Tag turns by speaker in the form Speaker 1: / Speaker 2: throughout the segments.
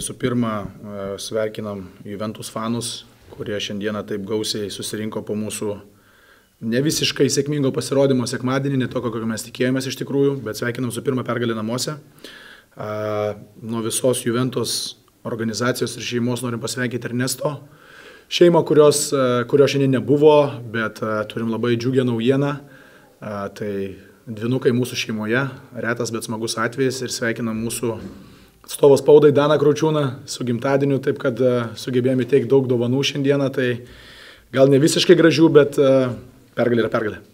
Speaker 1: visų pirma, sveikinam Juventus fanus, kurie šiandieną taip gausiai susirinko po mūsų ne visiškai sėkmingo pasirodymo sekmadienį, ne to, kokio mes tikėjomės iš tikrųjų, bet sveikinam su pirmą pergalę namuose. Nuo visos Juventus organizacijos ir šeimos norim pasveikinti Ernesto šeimą, kurio šiandien nebuvo, bet turim labai džiugią naujieną. Tai dvynukai mūsų šeimoje, retas, bet smagus atvejis ir sveikinam mūsų atstovą spaudai Daną Kraučiūną su gimtadieniu, taip kad sugebėjome teikti daug dovanų šiandieną, tai gal ne visiškai gražių, bet pergalė yra pergalė.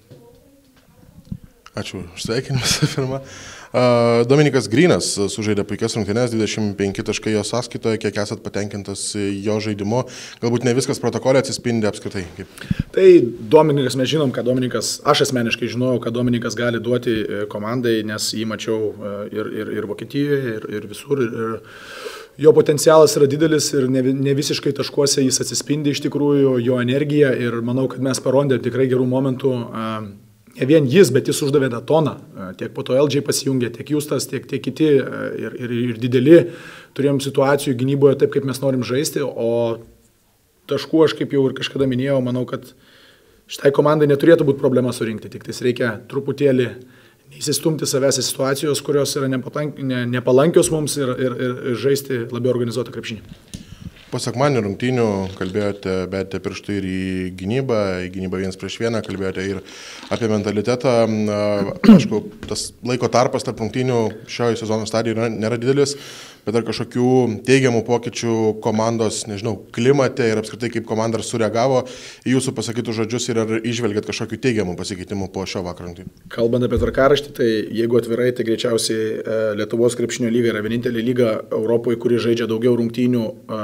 Speaker 2: Ačiū už sveikinimus pirmą. Dominikas Grynas sužaidė puikias rungtynes, 25 taškai jo sąskaitoje, kiek esat patenkintas jo žaidimu, galbūt ne viskas protokolė atsispindi apskritai.
Speaker 1: Tai Dominikas, mes žinom, kad Dominikas, aš asmeniškai žinojau, kad Dominikas gali duoti komandai, nes jį mačiau ir Vokietijoje, ir visur. Jo potencialas yra didelis ir ne visiškai taškuose jis atsispindi iš tikrųjų, jo energija ir manau, kad mes parondėm tikrai gerų momentų. Ne vien jis, bet jis uždavė tą toną. Tiek po to LG pasijungė, tiek Justas, tiek kiti ir dideli. Turėjom situacijų gynyboje taip, kaip mes norim žaisti, o taškų aš kaip jau ir kažkada minėjau, manau, kad šitai komandai neturėtų būti problema surinkti. Tik tais reikia truputėlį neįsistumti savęs į situacijos, kurios yra nepalankios mums ir žaisti labiau organizuotą krepšinį.
Speaker 2: Po sekmadienio rungtynių kalbėjote pirštų ir į gynybą 1 prieš 1, kalbėjote ir apie mentalitetą. Aišku, tas laiko tarpas tarp rungtynių šioje sezono stadijoje nėra didelis, bet ar kažkokių teigiamų pokyčių komandos, klimate ir apskritai kaip komanda sureagavo į jūsų pasakytus žodžius ir ar išvelgiat kažkokių teigiamų pasikeitimų po šio vakaro rungtynių?
Speaker 1: Kalbant apie tvarkaraštį, tai jeigu atvirai, tai greičiausiai Lietuvos krepšinio lyga yra vienintelė lyga Europoje, kuri žaidžia daugiau rungtynių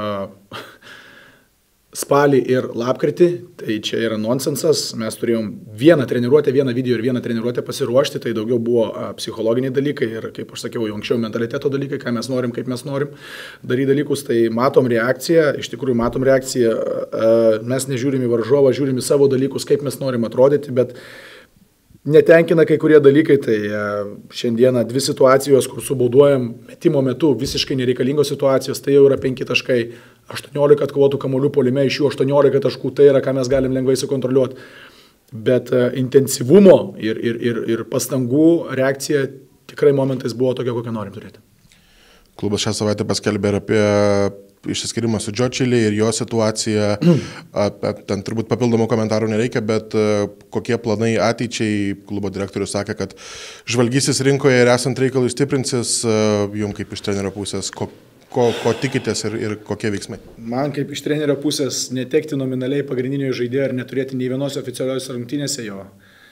Speaker 1: spalį ir lapkritį, tai čia yra nonsensas. Mes turėjom vieną treniruotę, vieną video ir vieną treniruotę pasiruošti, tai daugiau buvo psichologiniai dalykai ir, kaip aš sakiau, jau anksčiau mentaliteto dalykai, ką mes norim, kaip mes norim daryti dalykus, tai matom reakciją, iš tikrųjų matom reakciją, mes nežiūrim į varžovą, žiūrim į savo dalykus, kaip mes norim atrodyti, bet netenkina kai kurie dalykai, tai šiandieną 2 situacijos, kur subauduojam metimo metu visiškai nereikalingos situacijos, tai jau yra 5 taškai, 18 atkovotų kamuolių puolime, iš jų 18 taškų, tai yra, ką mes galim lengvai sukontroliuoti. Bet intensyvumo ir pastangų reakcija tikrai momentais buvo tokia, kokią norim turėti.
Speaker 2: Klubas šią savaitę paskelbė ir apie išsiskyrimą su Džočilį ir jo situaciją. Ten turbūt papildomų komentarų nereikia, bet kokie planai ateičiai? Klubo direktorius sakė, kad žvalgysis rinkoje ir esant reikalui stiprinsis. Jums kaip iš trenerio pusės, ko tikitės ir kokie veiksmai?
Speaker 1: Man kaip iš trenerio pusės netekti nominaliai pagrindinio žaidėjo ir neturėti nei vienos oficialios rungtynėse jo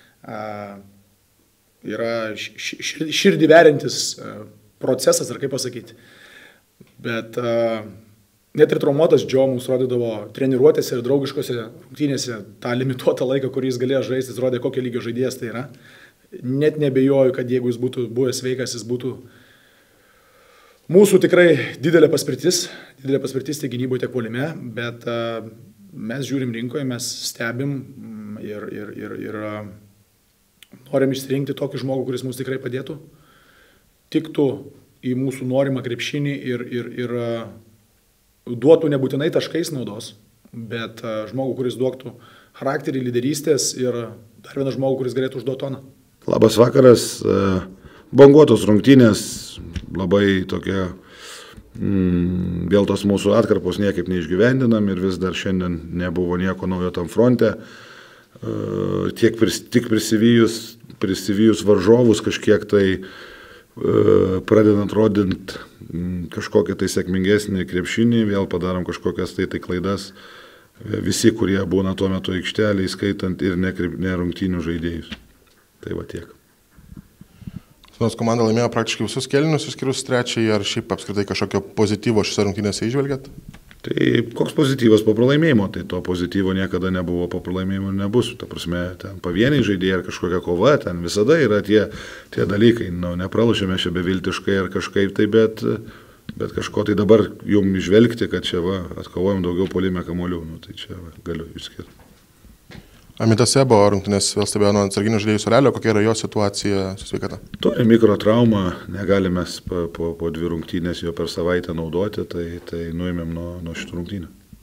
Speaker 1: yra širdį veriantis procesas, ar kaip pasakyti. Bet net ir traumuotas Džo mums rodydavo treniruotėse ir draugiškose rungtynėse tą limituotą laiką, kurį jis galėjo žaisti, jis rodė, kokio lygio žaidėjas tai yra. Net nebejoju, kad jeigu jis būtų buvęs sveikas, jis būtų mūsų tikrai didelė paspirtis tiek gynyboje, tiek puolime, bet mes žiūrim rinkoje, mes stebim ir norim išsirinkti tokį žmogų, kuris mums tikrai padėtų, tiktų į mūsų norimą krepšinį ir duotų nebūtinai taškais naudos, bet žmogų, kuris duotų charakterį, lyderystės ir dar vieną žmogų, kuris galėtų užduoti toną.
Speaker 3: Labas vakaras, banguotos rungtynės, labai tokia, vėl tos mūsų atkarpos niekaip neišgyvendinam ir vis dar šiandien nebuvo nieko naujo tam fronte, tik prisivijus varžovus kažkiek tai pradedant rodint kažkokią tai sėkmingesnį krepšinį, vėl padarom kažkokias tai klaidas, visi, kurie būna tuo metu aikštelėje, skaitant ir ne rungtynių žaidėjus. Tai va tiek.
Speaker 2: Nors komanda laimėjo praktiškai visus kėlinius, išskyrus trečiąjį, ar šiaip apskritai kažkokio pozityvo šiose rungtynėse įžvelgiat?
Speaker 3: Tai koks pozityvas po pralaimėjimo, tai to pozityvo niekada nebuvo, po pralaimėjimo nebus. Ta prasme, ten pavieniai žaidėjai ar kažkokia kova, ten visada yra tie dalykai. Nepralašėme čia beviltiškai ar kažkaip tai, bet kažko tai dabar jums išvelgti, kad čia atkovojom daugiau puolime kamuolių, tai čia galiu išskirti.
Speaker 2: Amitas Sebo rungtynės vėl stebėjo nuo atsarginių žaidėjų Surelio, kokia yra jo situacija su sveikata?
Speaker 3: Turi mikrotraumą, negalime po 2 rungtynės jo per savaitę naudoti, tai nuėmėm nuo šitų rungtynių.